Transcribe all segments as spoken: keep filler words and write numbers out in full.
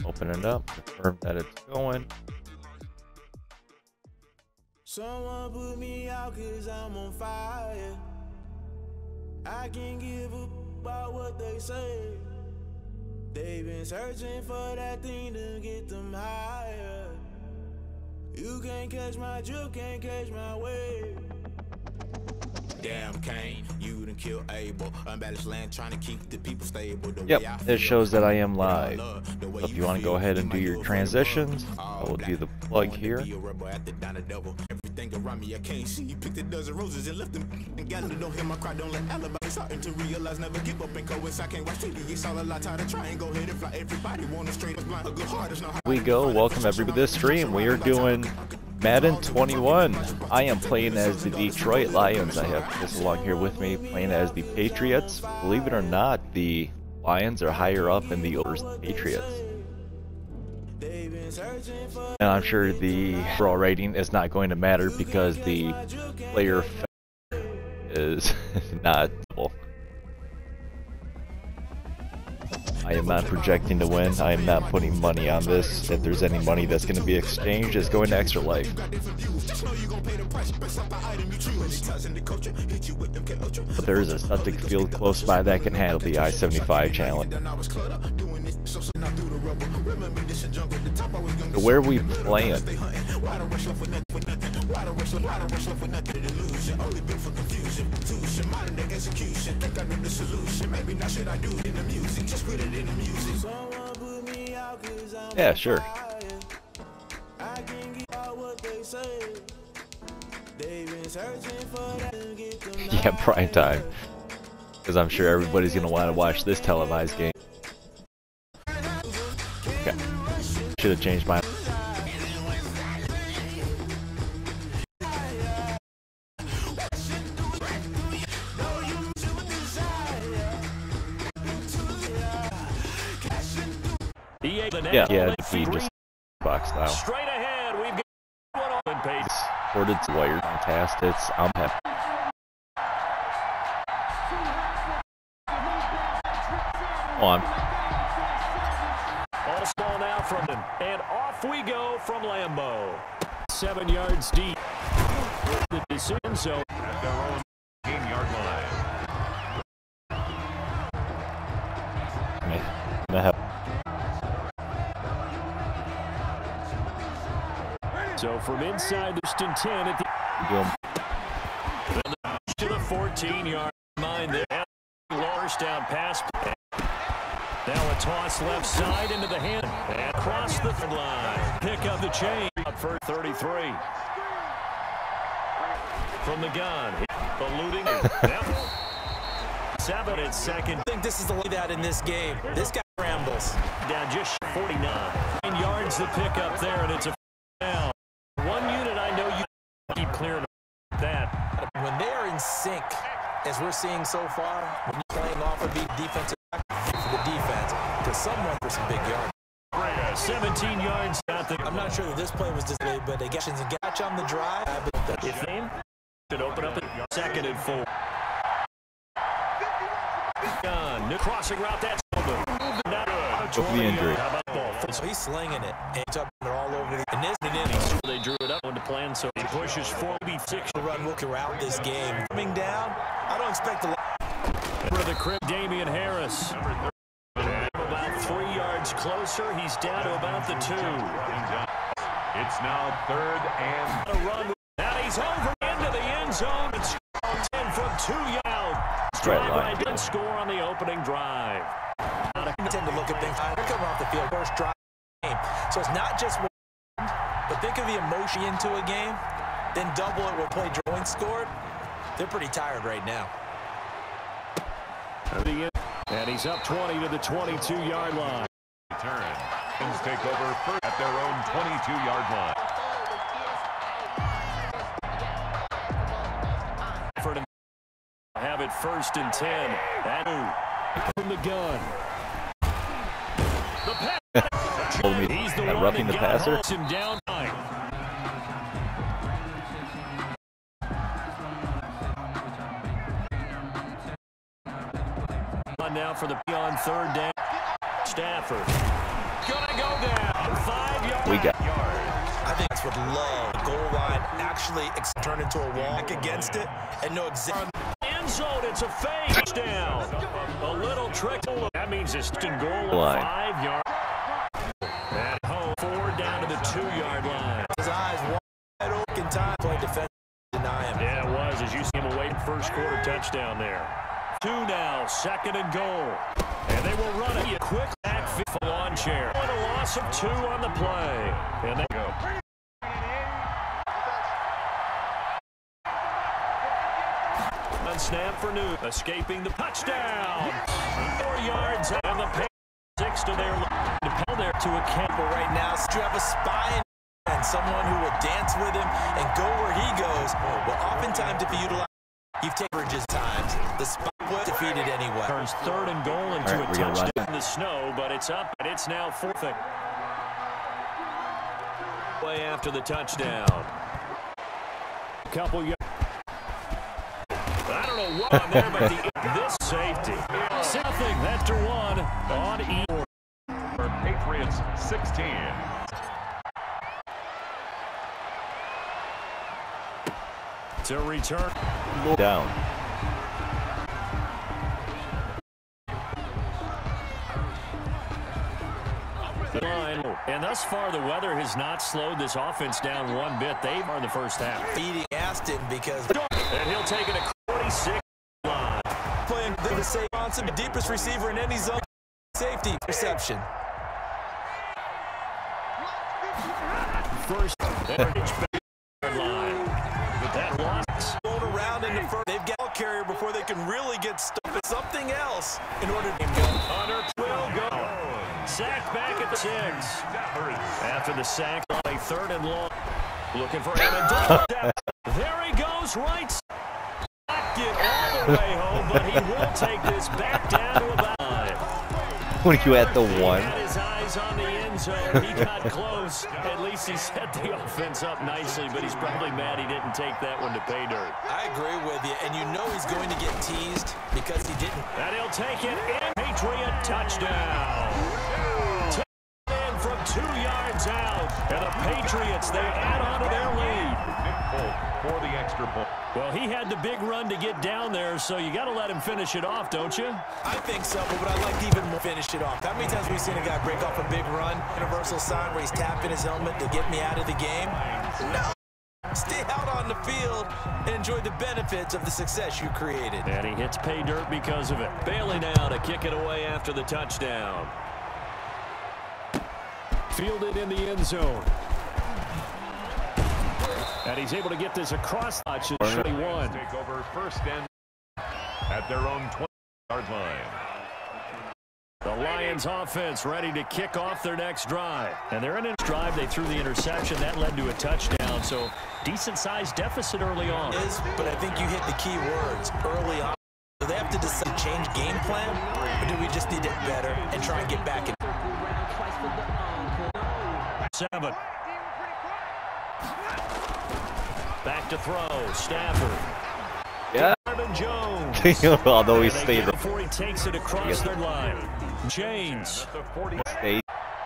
Open it up, confirm that it's going. Someone put me out cause I'm on fire. I can't give up about what they say. They've been searching for that thing to get them higher. You can't catch my drift, can't catch my wave. Damn Kane, you done kill Abel. Unbalanced land trying to keep the people stable. The yep, it shows that I am live. So if you want to go ahead and do your transitions, I will do the plug here. Everything around me I can't see. Picked a dozen roses and left them and gathered. Don't hear my cry, don't let alibis. Starting to realize never give up and coincide. Can't watch T V, it's all a lot. Tired of trying, go ahead and fly. Everybody want to straight up blind. A good heart is not how we go. Welcome everybody to this stream. We are doing Madden twenty-one. I am playing as the Detroit Lions. I have Chris along here with me playing as the Patriots. Believe it or not, the Lions are higher up in the orders than the Patriots. And I'm sure the overall rating is not going to matter because the player is not double. I am not projecting to win. I am not putting money on this. If there's any money that's going to be exchanged, it's going to Extra Life. But there is a septic field close by that can handle the I seventy-five challenge. So where are we playing? Yeah, sure. Yeah, prime time. Because I'm sure everybody's going to want to watch this televised game. Okay. Should have changed my... Yeah, yeah, he just box style. Straight ahead, we've got one on pace. Ported wired cast. It's I'm happy. On. All spawn out from him, and off we go from Lambeau. Seven yards deep. The decision zone at their own game-yard line. Gonna have. So from inside the ten at the to the fourteen yard line there. First down pass. Now a toss left side into the hand and across the line. Pick up the chain for thirty-three. From the gun. Eluding Seven at second. I think this is the way that in this game. This guy rambles. Down just forty-nine. Nine yards the pick up there, and it's a down. One unit I know you keep clearing that. When they are in sync, as we're seeing so far, when you're playing off of the defensive back for the defense, because someone for some big yards. seventeen yards. I'm not sure that this play was displayed, but they get and catch on the drive. If they should open up at second and four. Gun, crossing route, that's over. Took the injury. So he's slinging it, and it's up there all over the and this innings. They drew it up on the plan, so he pushes forty-six to run rookie route this game. Coming down, I don't expect a lot. For the crib, Damian Harris. About three yards closer, he's down to about the two. It's now third and a run. Now he's over into the end zone. It's ten from two yards. Straight line. Didn't score on the opening drive. I tend to look at things. They're coming off the field, first drive game. So it's not just one, but think of the emotion into a game, then double it with play joint scored. They're pretty tired right now. And he's up twenty to the twenty-two yard line. Turn. Lions take over first at their own twenty-two yard line. For to have it first and ten. That from the gun. The pass. He's the one roughing the passer. Him down. On now for the on third down. Stafford gonna go down. Five yards. We got. I think it's with love. Goal line actually turn into a wall against it and no exact. End zone, it's a fake touchdown. A little trick. That means it's in goal line. Five yards. At home, four down to the two-yard line. His eyes wide open time. Play defense deny him. Yeah, it was as you see him awaiting first quarter touchdown there. Two now, second and goal. And they will run it. Quick backfield lawn chair. And a loss of two on the play. And they go. On snap for New. Escaping the touchdown. Four yards and the pace. Six to their to there to a camper right now. So you have a spy and someone who will dance with him and go where he goes. Well, oftentimes if you utilize, you've taken his times. The spy was defeated anyway. Turns third and goal into right, a touchdown in the snow, but it's up and it's now fourth. Way after the touchdown. Couple yards. I don't know what on there, but the, this safety. Something after one on E. For Patriots sixteen. To return. Down. Line. And thus far, the weather has not slowed this offense down one bit. They are in the first half. Feeding asked him because. And he'll take it a twenty-six line. Playing the same concept, the deepest receiver in any zone. Safety reception. First, line. With that loss. Going around in the first. They've got a carrier before they can really get stuck at something else in order to go. Hunter will go. Sack back at the six. After the sack on a third and long. Looking for Amendola. There he goes, right. Not get all the way home, but he will take this back down to about five. When you at the one. He had his eyes on the end zone. He got close. At least he set the offense up nicely, but he's probably mad he didn't take that one to pay dirt. I agree with you, and you know he's going to get teased because he didn't. And he'll take it in. Patriot touchdown. In from two yards out. And the Patriots, they add on to their lead. Nick Folk for the extra point. Well, he had the big run to get down there, so you got to let him finish it off, don't you? I think so, but I'd like to even more finish it off. How many times have we seen a guy break off a big run, universal sign where he's tapping his helmet to get me out of the game? No. Stay out on the field and enjoy the benefits of the success you created. And he hits pay dirt because of it. Bailey now to kick it away after the touchdown. Fielded in the end zone. And he's able to get this across the twenty-one. Take over first and at their own twenty-yard line. The Lions offense ready to kick off their next drive. And they're in a drive. They threw the interception. That led to a touchdown. So decent-sized deficit early on. Is, but I think you hit the key words early on. Do they have to decide change game plan? Or do we just need it better and try and get back in? Seven. Back to throw. Stafford. Yeah. Marvin Jones. Although he stayed there. Before he takes it across their line. Chains. Stayed.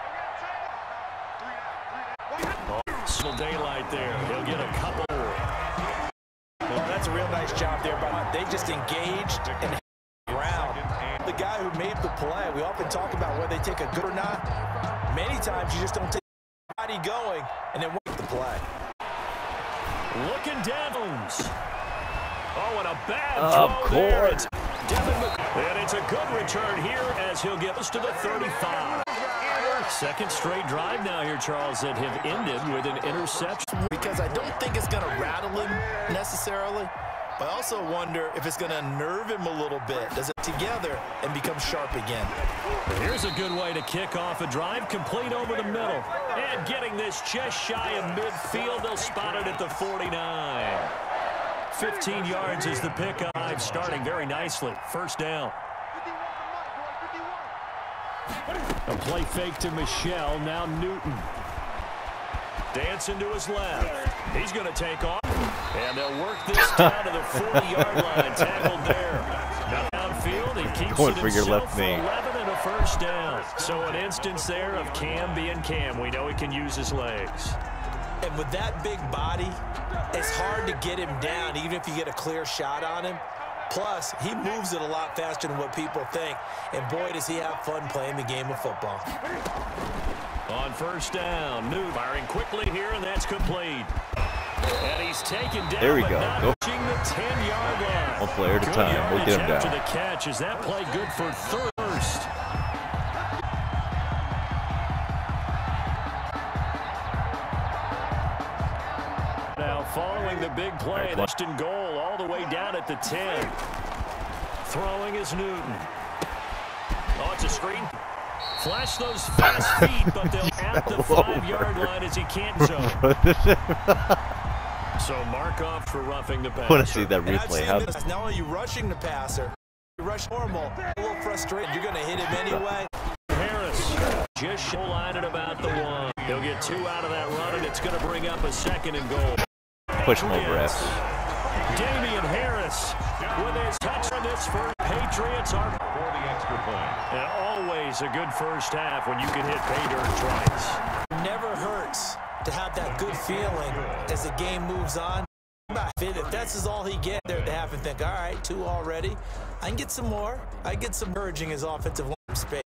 Still daylight there. He'll get a couple. Well, that's a real nice job there, but they just engaged and ground. The guy who made the play, we often talk about whether they take a good or not. Many times you just don't take the body going and then wait the play. Looking down. Oh, and a bad Of throw there. course. It's Devin Mc and it's a good return here as he'll get us to the thirty-five. Second straight drive now here, Charles, that have ended with an interception. Because I don't think it's going to rattle him necessarily, but I also wonder if it's going to nerve him a little bit. Does it together and become sharp again? Here's a good way to kick off a drive, complete over the middle. And getting this just shy of midfield, they'll spot it at the forty-nine. fifteen yards is the pickup, starting very nicely. First down. A play fake to Michelle, now Newton. Dancing to his left. He's going to take off, and they'll work this down to the forty-yard line. Tackled there. Now downfield, he keeps Going it for your himself left for knee. eleven and a first down. So an instance there of Cam being Cam. We know he can use his legs. And with that big body, it's hard to get him down, even if you get a clear shot on him. Plus, he moves it a lot faster than what people think. And boy, does he have fun playing the game of football. On first down, Newton firing quickly here, and that's complete. And he's taken down, there we but go. not Go. reaching the ten-yard line. One player at a Good time. We'll get him after down. the catch. Is that play good for first? Now following the big play, that's in goal all the way down at the ten. Throwing is Newton. Oh, it's a screen. Flash those fast feet, but they'll at the five-yard line as he can't zone. So mark off for roughing the passer. I want to see that replay. How Not only are you rushing the passer, you rush normal. A little frustrated. You're going to hit him anyway. Harris just show line at about the one. He'll get two out of that run, and it's going to bring up a second and goal. push him over Yes. after. Damian Harris with his touch on this for Patriots are For the extra point. and always a good first half when you can hit pay dirt twice. Never hurts to have that good feeling as the game moves on. If that's all he gets there to have and think, all right, two already, I can get some more. I get some urging his offensive line space.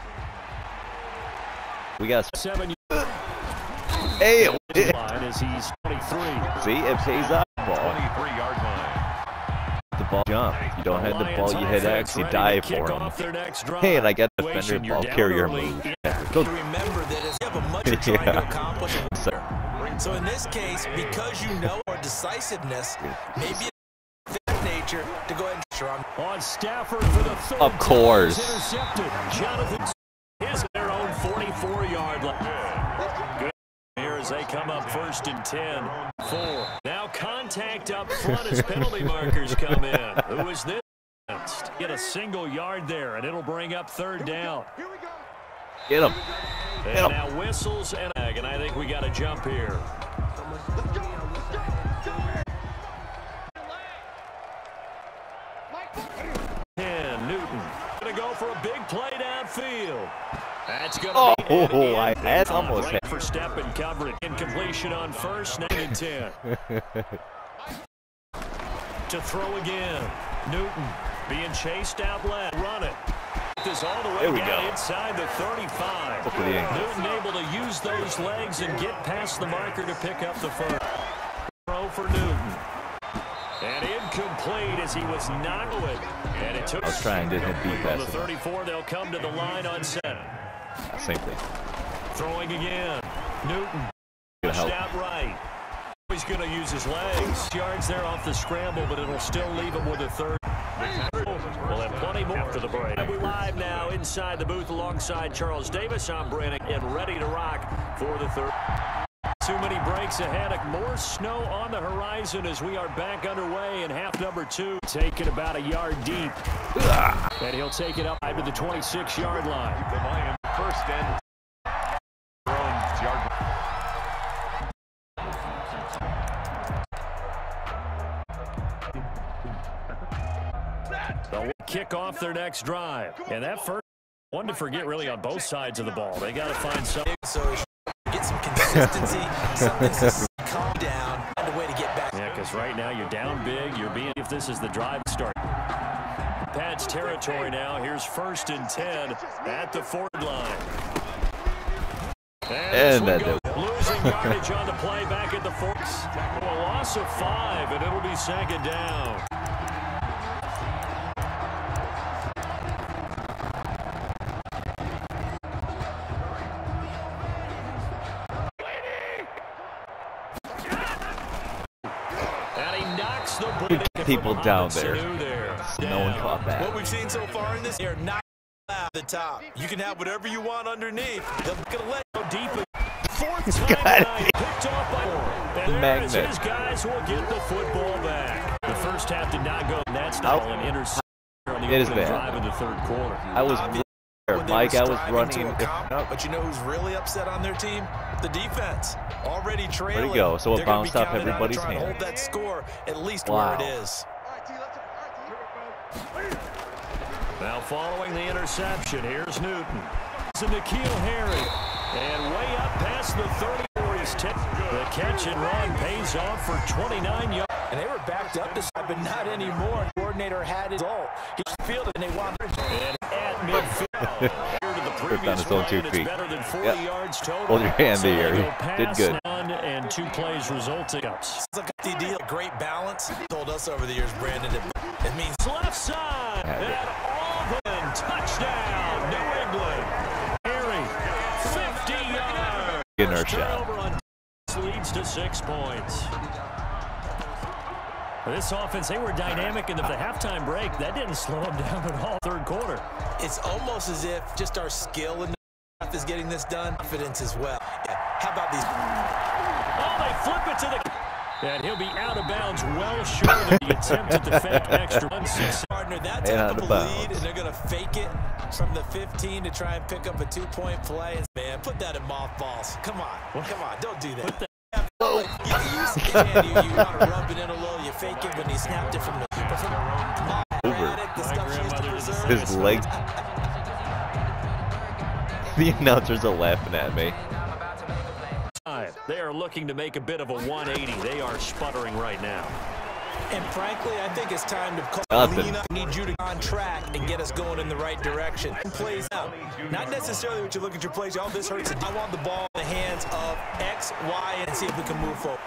We got Seven hey, years line as he's twenty-three. see, it pays off. Ball. twenty-three yard line. The ball jump. You don't hit the ball, you hit X, you die for him. Hey, and I got the defender ball carrier move. Go. Remember that as you have a much you're trying Yeah. to accomplish. So in this case, because you know our decisiveness, maybe it's that nature to go ahead and strong. On Stafford for the third Of course. time, intercepted. Jonathan is their own forty-four yard line. Good here as they come up first and ten. Four. Now contact up front as penalty markers come in. Who is this? Get a single yard there, and it'll bring up third down. Get him. And Get him. now whistles and and I think we got to jump here. ten, Newton. Going to go for a big play downfield. That's going to Oh, be Ed again. I had almost right for step and coverage. Incompletion on first, nine and ten. To throw again. Newton being chased out left. Run it. This all the way There we down go. inside the thirty-five. Look at the angle. Newton able to use those legs and get past the marker to pick up the first. Throw for Newton. And incomplete as he was knocked away. And it took I was trying to hit deep from the pass. thirty-four. They'll come to the line on set. Same thing. Throwing again. Newton Good help. pushed out right. He's going to use his legs. Yards there off the scramble, but it'll still leave him with a third. We'll have plenty more after the break. We're live now inside the booth alongside Charles Davis. I'm Brannick and ready to rock for the third. Too many breaks ahead. More snow on the horizon as we are back underway in half number two. Taking about a yard deep. And he'll take it up to the twenty-six yard line. The Lions first and their own yard. They'll kick off their next drive. And that first one to forget really on both sides of the ball. They got to find something. So get some consistency, something to calm down, and a way to get back. Yeah, because right now you're down big. You're being, if this is the drive start. Pat's territory now. Here's first and ten at the Ford line. And, And that goes, losing yardage on the play back at the Forks. A loss of five, and it'll be second down. And he knocks the ball People from down Sanu there. there. No one caught What that. we've seen so far in this, they're not at the top. You can have whatever you want underneath. They're going to let Go deep. Fourth time Got it. tonight, picked off by four. And there is Magnet. his guys will get the football back. The first half did not go. That's not Out. an interception on the It is opening bad. drive in the third quarter. I was Obvious there. what they Mike, were I was striving running. to accomplish, But you know who's really upset on their team? The defense. Already trailing. go. So it They're gonna be bounced off counted on to everybody's try and hand. hold that score at least Wow. where it is. Now following the interception, here's Newton. To N'Keal Harry. And way up past the thirty-four. He's the catch and run pays off for twenty-nine yards. And they were backed up this time, but not anymore. The coordinator had his ult. He fielded and they wanted it. And at midfield. Here to the previous on his own two run, feet. it's better than forty Yep. yards total. Hold your hand So there. they You go did pass good. down and two plays resulting. It's like a deal. Great balance. Told us over the years, Brandon, it, it means Left side. Had it. And Auburn. Touchdown. New England. Harry. fifty yards. Getting our Turnover shot. on leads to six points. This offense, they were dynamic in the, the halftime break. That didn't slow them down at all. Third quarter. it's almost as if just our skill in the half is getting this done. Confidence as well. Yeah. How about these? Oh, they flip it to the... And he'll be out of bounds well short of the attempt to defend extra one six. Partner, that And type out of of a lead, bounds. and they're going to fake it from the fifteen to try and pick up a two-point play. Man, put that in mothballs. Come on. Come on. Don't do that. You, you, can, you, you want to rub it in a little, you fake it when he snapped it from the, from the Over. the stuff she used to preserve. His legs. The announcers are laughing at me. They are looking to make a bit of a one eighty. They are sputtering right now. And frankly, I think it's time to call Nothing. lean up. Need you to on track and get us going in the right direction. Plays out. Not necessarily what you look at your plays. Oh, this hurts. I want the ball in the hands of X, Y, and see if we can move forward.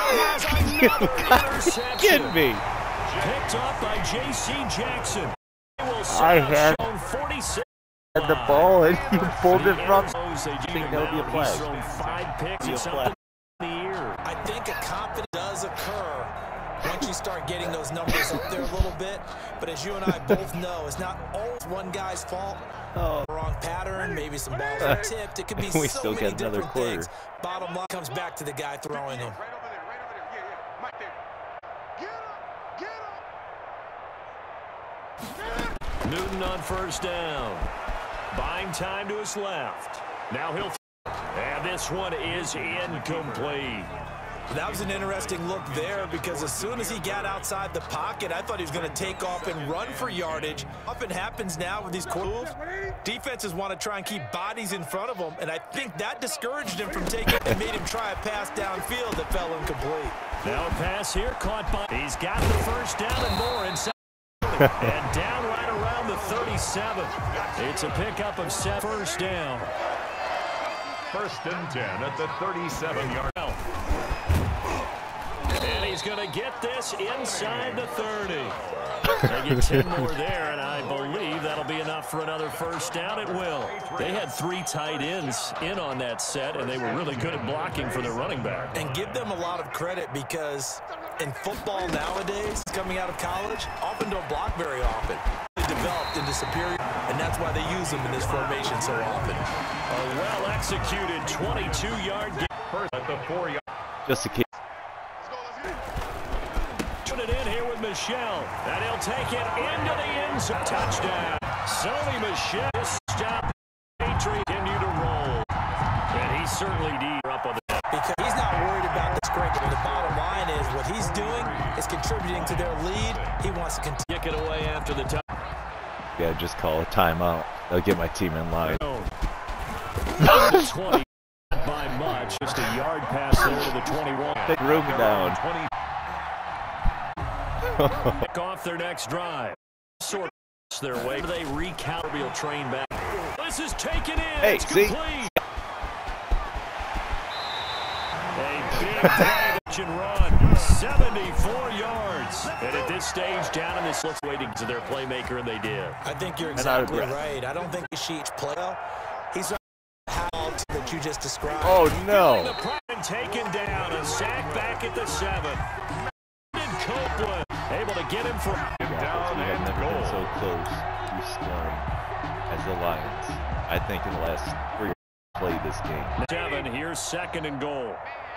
Kidding me. Picked off by J C Jackson. They will I had- zone forty-six. Had the ball and you pulled it from. I think that would be a flag. He's thrown five picks Be a and something flag. in the year. I think a confidence does occur once you start getting those numbers up there a little bit. But as you and I both know, it's not always one guy's fault. Oh. Wrong pattern, maybe some balls are tipped. It could be We so still many get another different quarter. things. Bottom line comes back to the guy throwing them. Newton on first down. Buying time to his left. Now he'll... And this one is incomplete. That was an interesting look there because as soon as he got outside the pocket, I thought he was going to take off and run for yardage. Often happens now with these moves. Defenses want to try and keep bodies in front of them, and I think that discouraged him from taking it and made him try a pass downfield that fell incomplete. Now a pass here caught by... He's got the first down and more inside. And down right around the thirty-seven. It's a pickup of seven. First down. First and ten at the thirty-seven yard line. And he's going to get this inside the thirty. They get ten more there, and I believe that'll be enough for another first down. It will. They had three tight ends in on that set, and they were really good at blocking for their running back. And give them a lot of credit because in football nowadays, coming out of college, often don't block very often. They developed into superior, and that's why they use them in this formation so often. A well-executed twenty-two yard game. First at the four yard. Just a kid. Put it in here with Michelle, and he'll take it into the end zone. Touchdown. Sony Michelle stop. Patriots continue to roll. And he certainly did up on the... Because he's not worried about the script. The bottom line is what he's doing is contributing to their lead. He wants to continue. Kick it away after the touch. Yeah, just call a timeout. I'll get my team in line. twenty by much. Just a yard pass there to the twenty-one. Take room down. twenty. Pick off their next drive. Sort of their way. They recount. Real train back. This is taken in. Hey, it's see? complete. A big damage and run. seventy-four yards. And at this stage, down in this, looks waiting to their playmaker, and they did. I think you're And out of exactly breath. right. I don't think Sheets play well. He's not how that you just described. Oh, The no. prime taken down. A sack back at the seven. And Copeland able to get him for... Down We have and never been goal. so close to scoring as the Lions. I think in the last three years we played this game. Seven, here's second and goal.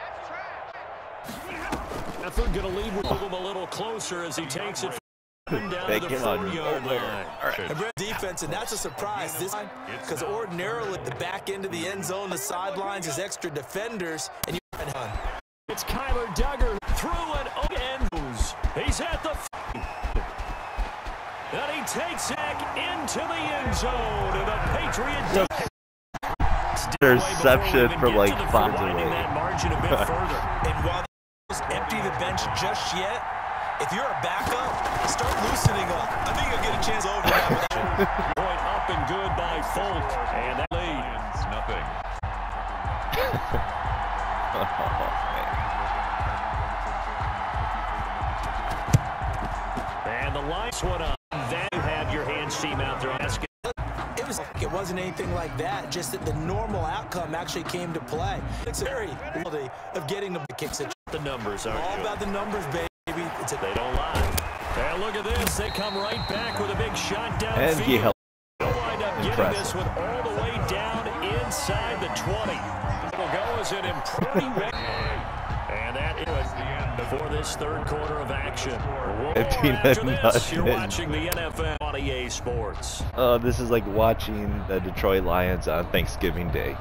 Effort going to lead with him a little closer as he takes it down to Back the in on four-yard over. line. All right. And Brett defense, and that's a surprise this time because ordinarily the back end of the end zone, the sidelines is extra defenders, and you're done. It's Kyler Duggar through and end. He's at the... And he takes back into into the end zone, and the Patriot interception from like five away. That margin a bit further. And while they don't empty the bench just yet, if you're a backup, start loosening up. I think you'll get a chance over that. Point up and good by Folk, and that leads nothing. And the lights went up. Then you have your hands team out there. It was. It wasn't anything like that. Just that the normal outcome actually came to play. It's very ability of getting the kicks. The numbers are all about the numbers, baby. It's a, they don't lie. And look at this. They come right back with a big shot down. And he helped. They'll wind up getting this one all the way down inside the twenty. It'll go as an impressive. And that is the end for this third quarter of action. After this, you're watching the N F L on E A Sports. Uh, this is like watching the Detroit Lions on Thanksgiving Day.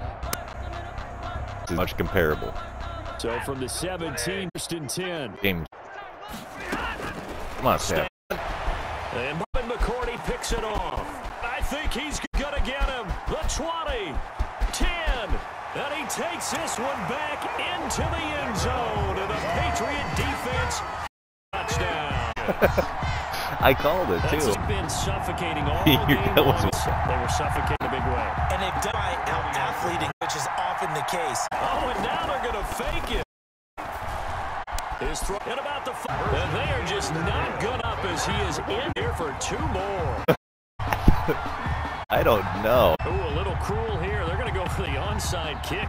It's much comparable. So from the seventeen, first and ten. Game. Come on, Sam. And Bobby McCourty picks it off. I think he's going to get him. The twenty, ten. And he takes this one back into the end zone. And the Patriot defense touchdown. I called it, too. That's been suffocating all game long. They were suffocating a big way. And they've done by out-athleting, which is often the case. Oh, and now they're going to fake it. His throw at about the five. And they are just not good up as he is in here for two more. I don't know. Ooh, a little cruel here. They're going to go for the onside kick.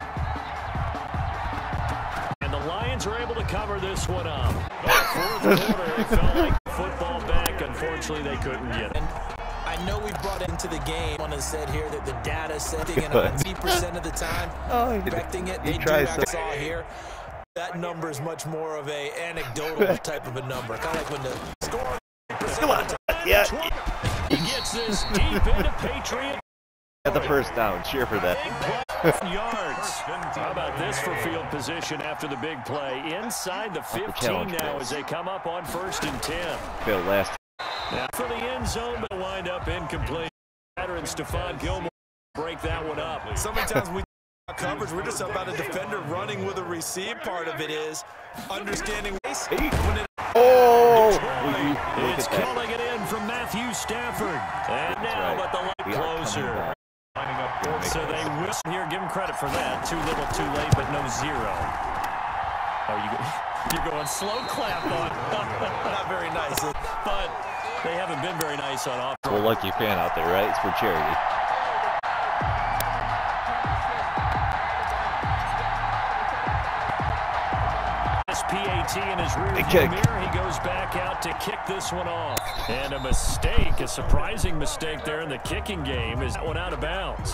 And the Lions are able to cover this one up. Fourth quarter, it felt like football back. Unfortunately, they couldn't get it. And I know we brought it into the game. One has said here that the data is setting it on eighty percent of the time. Oh, expecting it. They do so. saw here. That number is much more of a anecdotal type of a number. Kind of like when the score. Come on. Yeah. He gets this deep into Patriot. At the first down. Cheer for that. Yards. How about this for field position after the big play? Inside the fifteen now as they come up on first and ten. Failed last. Now for the end zone, but wind up incomplete. Veteran Stephon Gilmore break that one up. So many times we coverage, we're just about a defender running with a receive. Part of it is understanding when it oh, it's calling it in from Matthew Stafford. And now, but the line closer. So they whistle here. Give him credit for that. Too little, too late, but no zero. Oh, you you're going slow clap on. Not very nice, but they haven't been very nice on offense. Well, lucky fan out there, right? It's for charity. P A T in his rear mirror. He goes back out to kick this one off. And a mistake, a surprising mistake there in the kicking game, is that one out of bounds.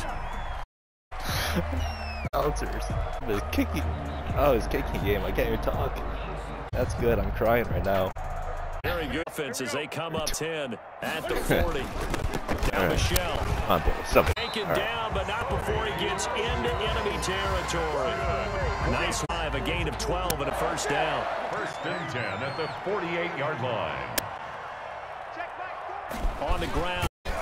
Bouncers. The kicking. Oh, his kicking game. I can't even talk. That's good. I'm crying right now. Very good offense as they come up ten at the forty. Down right. Michelle. Come on, boy. Taken All down, right. But not before he gets into enemy territory. Nice drive, a gain of twelve and a first down. First and ten at the forty-eight yard line. On the ground.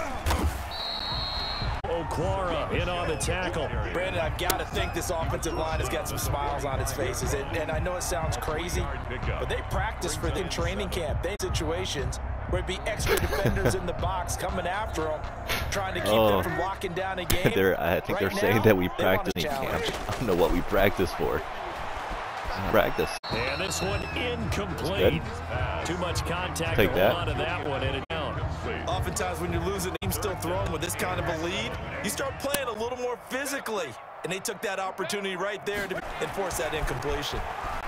Okwara in on the tackle. Brandon, I've got to think this offensive line has got some smiles on its faces. And, and I know it sounds crazy, but they practice for the training camp. They situations where it'd be extra defenders in the box coming after them, trying to keep oh. them from locking down a game. they're, I think right they're saying now, that we practice in camp. I don't know what we practice for. Practice. And this one incomplete. Too much contact Take to that. hold on to that one and it down. Oftentimes when you're losing, team still throwing with this kind of a lead, you start playing a little more physically. And they took that opportunity right there to enforce that incompletion.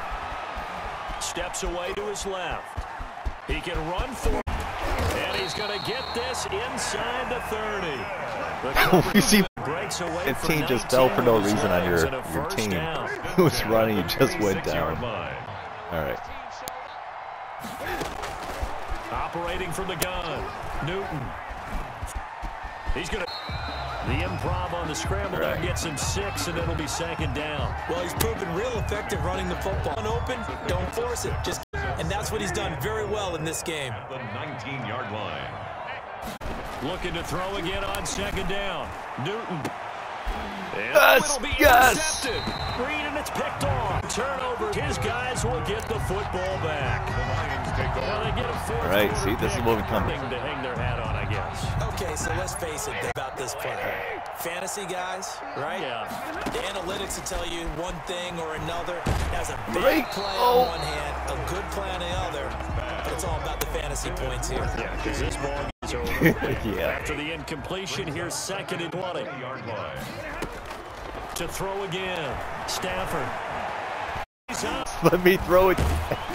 Steps away to his left. He can run for it. And he's going to get this inside the thirty. You see, breaks away fifteen just fell for no reason on your, your team. Who was running, you just went down. All right. Operating from the gun, Newton. He's going to... The improv on the scramble right. Gets him six, and it'll be second down. Well, he's proven real effective running the football. Unopen, don't force it. Just, and that's what he's done very well in this game. At the nineteen yard line. Looking to throw again on second down. Newton. And yes, it'll be yes. intercepted. Green, and it's picked off. Turnover. His guys will get the football back. Well, they get a fourth All right, see, this is what we come to hang their hat on, I guess. Okay, so let's face it about this play. Fantasy guys, right? Yeah. The analytics will tell you one thing or another. Has a big Great. play Oh. on one hand, a good play on the other. But it's all about the fantasy points here. Yeah, because this ball is over. Yeah. After the incompletion, here's second and twenty. To throw again. Stafford. He's up. Let me throw it.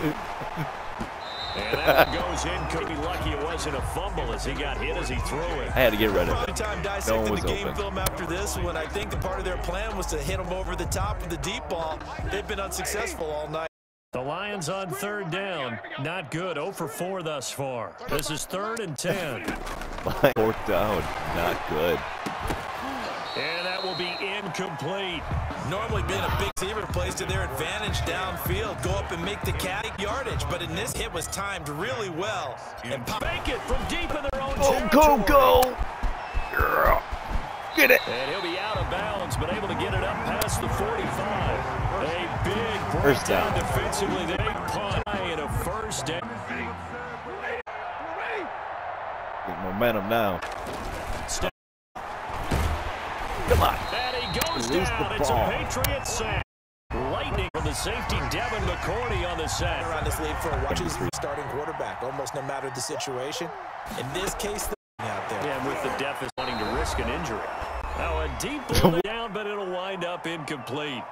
And that goes in. Could be lucky it wasn't a fumble as he got hit as he threw it. I had to get rid of it. Anytime No one dissecting was the game open. film after this when I think the part of their plan was to hit them over the top of the deep ball. They've been unsuccessful all night. The Lions on third down. Not good. zero for four thus far. This is third and ten. Fourth down. Not good. And that will be incomplete. Normally being a big receiver plays to their advantage downfield. Go up and make the cat yardage. But in this hit was timed really well. And Make it from deep in their own Oh, territory. go, go. Get it. And he'll be out of bounds, but able to get it up past the forty-five. A big First breakdown down. defensively. They punt and a first down. Get momentum now. Step. Come on. And he goes Release down. the It's a ball. Patriot sack. Lightning from the safety, Devin McCourty on the sack. around this league for a watch his starting quarterback, almost no matter the situation. In this case, the out there. Yeah, and with the deficit wanting to risk an injury. Now a deep ball down, but it'll wind up incomplete.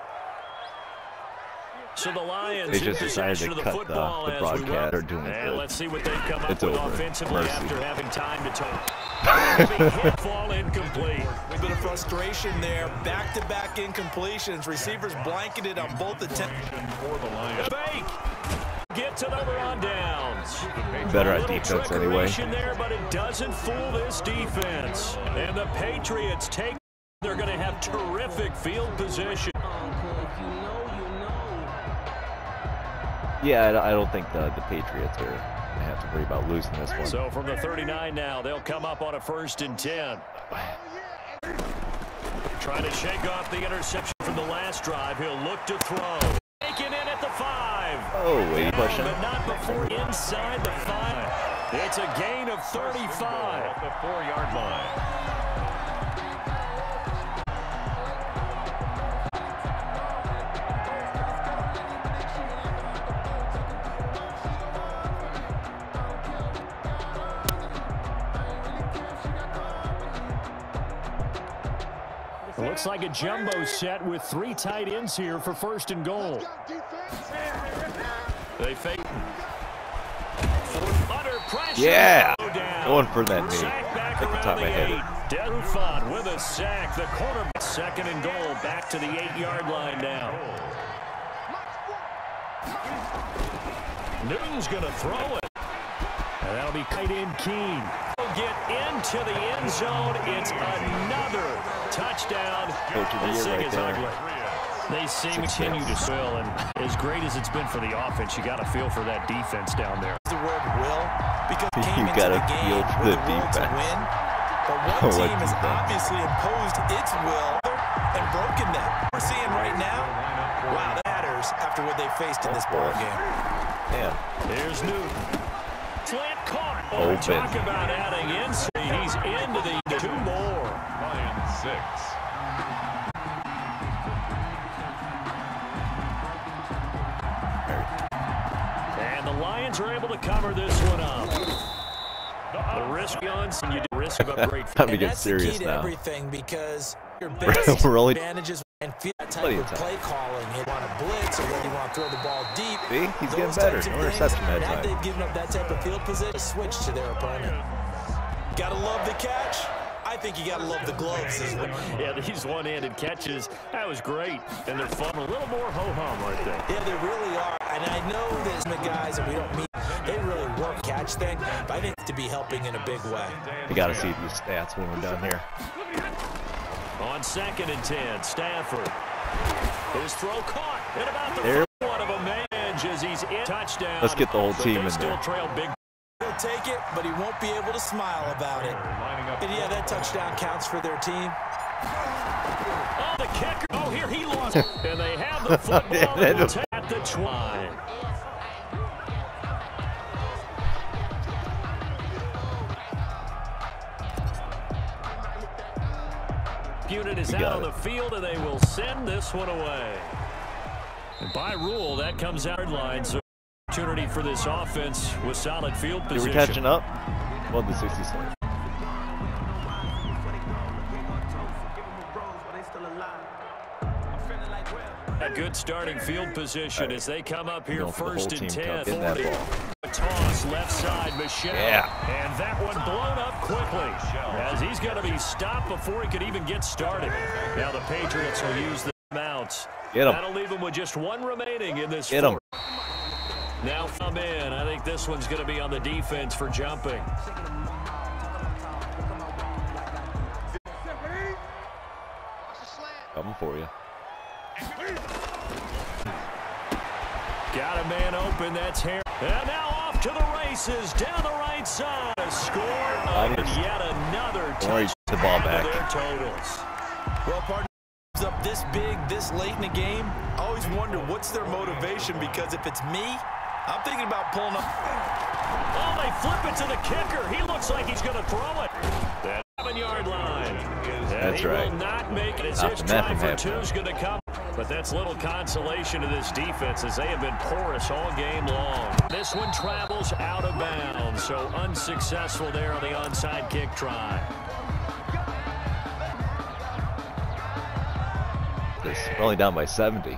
So the Lions They in just decided possession to of the cut football the, the as we broadcast. run. They're doing And good. let's see what they've come up It's with over. offensively Mercy. after having time to talk. Big hit fall incomplete. A bit of frustration there. Back-to-back incompletions. Receivers blanketed on both attempts. For the Lions. Fake. Get to number on downs. Better A at little defense anyway. trickeration there, but it doesn't fool this defense. And the Patriots take. They're going to have terrific field position. Yeah, I I don't think the, the Patriots are going to have to worry about losing this one. So from the thirty-nine now, they'll come up on a first and ten. Trying to shake off the interception from the last drive. He'll look to throw. Taken in at the five. Oh, wait, pushing. But not before inside the five. It's a gain of thirty-five. At the four-yard line. It looks like a jumbo set with three tight ends here for first and goal. They fake. Under pressure. Yeah. Go down. Going for that knee. Sack back At the around top, I the had it. eight. Delfont with a sack. The corner second and goal back to the eight-yard line now. Newton's going to throw it. And that'll be tight end Keene. Get into the end zone. It's another touchdown. Coach of the This year thing right is there. ugly. They seem to continue to swell, and as great as it's been for the offense, you got to feel for that defense down there. The word will, because they came You into gotta the game feel for with the a will to defense. win. But one What team has defense? obviously imposed its will and broken that. We're seeing right now, wow, that matters after what they faced in this ball game. Yeah. There's Newton. Slant caught. Open. Talk about adding inside. He's into the two more. Lions six. And the Lions are able to cover this one up. The risk on, and you do risk of a great. Time to And get that's serious the key to now. everything because your best We're only advantages and feel that type plenty of of time. play calling. You want to blitz or whether you want to throw the ball deep. See, he's getting Those better. types of No things, interception that now time. they've given up that type of field position, switch to their opponent. Gotta love the catch. I think you gotta love the gloves as well. Yeah, these one-handed catches, that was great. And they're fun. A little more ho-hum right there. Yeah, they really are. And I know there's the guys that we don't meet. They really work catch thing, but I think to be helping in a big way. You got to see these stats when we're done here. On second and ten, Stafford. His throw caught at about the There. one of them manages. He's in touchdown. Let's get the whole But team they in still there. trail big. Real take it, but he won't be able to smile about it. And yeah, that touchdown counts for their team. Oh, the kicker. Oh, here he lost. And they have the football and will take at the twine. Unit is out on the field, and they will send this one away. And by rule, that comes out line. So opportunity for this offense with solid field position. We're catching up. Well, the sixty-seven. A good starting field position right. as they come up here first and ten. Toss left side, Michel. Yeah. And that one blown up quickly as he's going to be stopped before he could even get started. Now the Patriots will use the mounts. Get him. That'll leave them with just one remaining in this. Get him. Now come in. I think this one's going to be on the defense for jumping. Coming for you. Got a man open. That's Harry. And now off to the races down the right side. A score of yet another touch the ball back. Their totals. Well, partner, up this big, this late in the game. I always wonder what's their motivation, because if it's me, I'm thinking about pulling up. Oh, they flip it to the kicker. He looks like he's going to throw it. That seven-yard line. And That's he right. will not make it as his try for two is going to come. But that's little consolation to this defense as they have been porous all game long. This one travels out of bounds, so unsuccessful there on the onside kick try. This we're only down by seventy.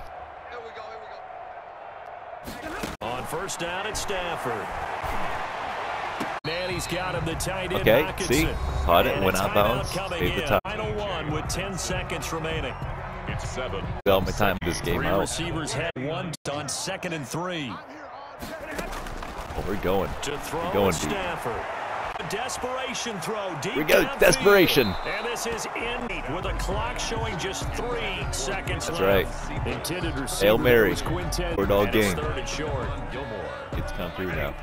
On first down at Stafford. Manny's got him, the tight end. Okay, Hockenson. see? Caught it, And went out bounds. Stayed the time. Final one with ten seconds remaining. It's seven. Well, my time this game Three out. receivers had one on second and three. Oh, we're going. To throw we're going Stafford. A desperation throw deep. We got downfield. desperation. And this is in with a clock showing just three seconds That's left. right. Intended receiver. Hail Mary. Quintet. We're all game. Third and short. Gilmore. It's come through now.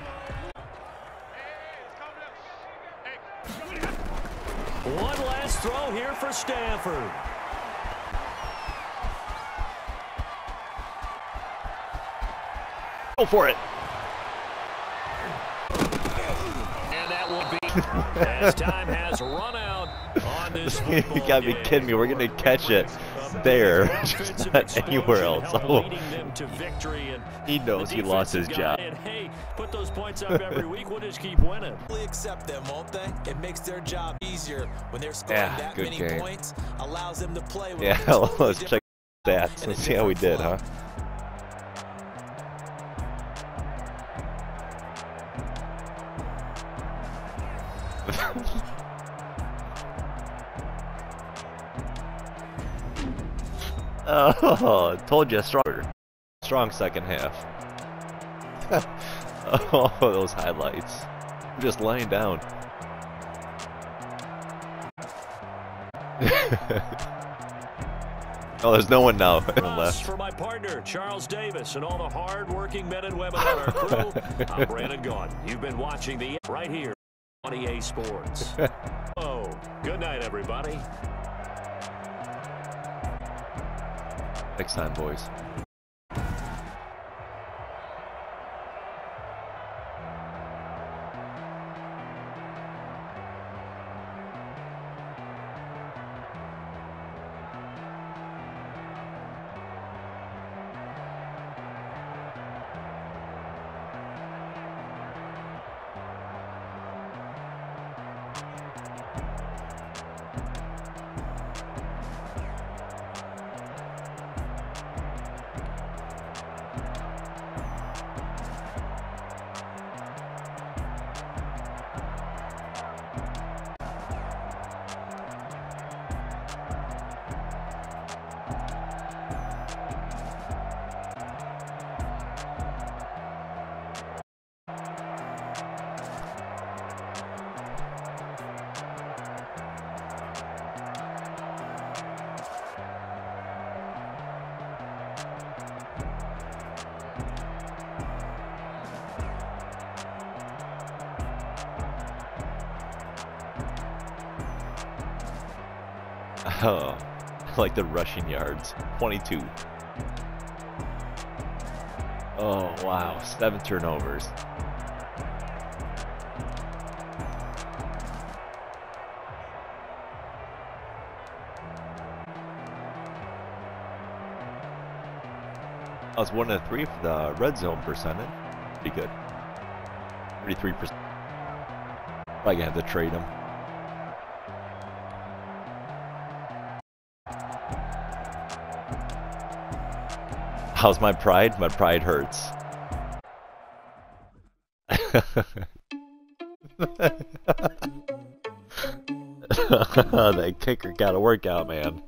One last throw here for Stafford. Go for it. And that will be as time has run out on this football You gotta be game. kidding me. We're gonna catch it there, just not anywhere else. Oh. He knows he lost his job. And, hey, put those points up every week. We'll just keep winning. They accept them, won't they? It makes their job easier when they're scoring Yeah, that good many game. points. Allows them to play with Yeah, totally let's check stats. Let's see how we did, huh? Oh, told you, stronger. Strong second half. Oh, those highlights. I'm just laying down. Oh, there's no one now left. For my partner, Charles Davis, and all the hard-working men and women on our crew, I'm Brandon Gaudin. You've been watching the right here on E A Sports. Oh, good night, everybody. Next time, boys. Oh, I like the rushing yards. twenty-two. Oh, wow. Seven turnovers. I was one of three for the red zone percentage. Pretty good. thirty-three percent. Probably gonna have to trade him. How's my pride? My pride hurts. That kicker got to work out, man.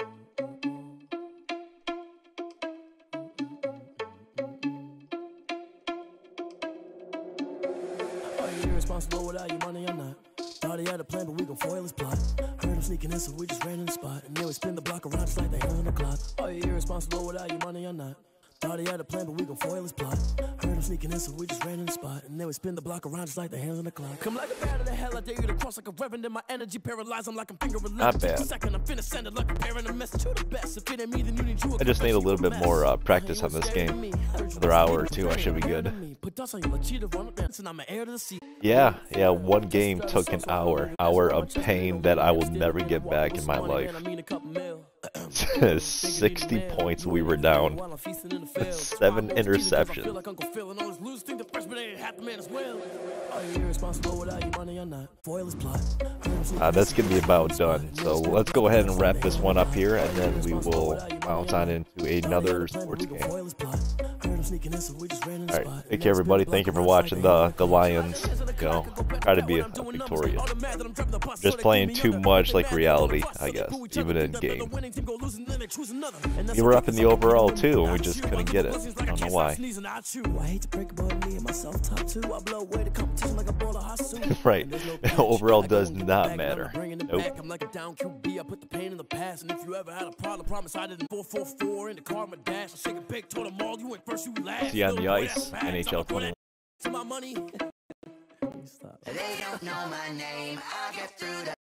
Irresponsible without your money or not. Thought he had a plan, but we gon' foil his plot. Heard him sneaking in, so we just ran in the spot. And then we spin the block around just like the hands on the clock. Are you irresponsible without your money or not? Thought he had a plan, but we gon' foil his plot. Heard him sneaking in, so we just ran in the spot. And then we spin the block around just like the hands on the clock. Come like a bat of the hell, I dare you to cross like a reverend. In my energy paralyzed, I'm like I'm finger Not bad. Second, I'm finna send it like a parent. A message to the best. If it ain't me, then you need you. I just need a little bit more uh, practice on this game. Another hour or two, I should be good. Yeah, yeah, one game took an hour. Hour of pain that I will never get back in my life. sixty points we were down. Seven interceptions. Uh, that's going to be about done. So let's go ahead and wrap this one up here, and then we will bounce on into another sports game. Alright, take care everybody. Thank you for watching the, the Lions go. Try to be a, a victorious. Just playing too much like reality, I guess, even in game. We were up in the overall too, and we just couldn't get it. I don't know why. Right. Overall does not matter. Nope. See you on the ice, N H L twenty-one. They don't know my name. I get through the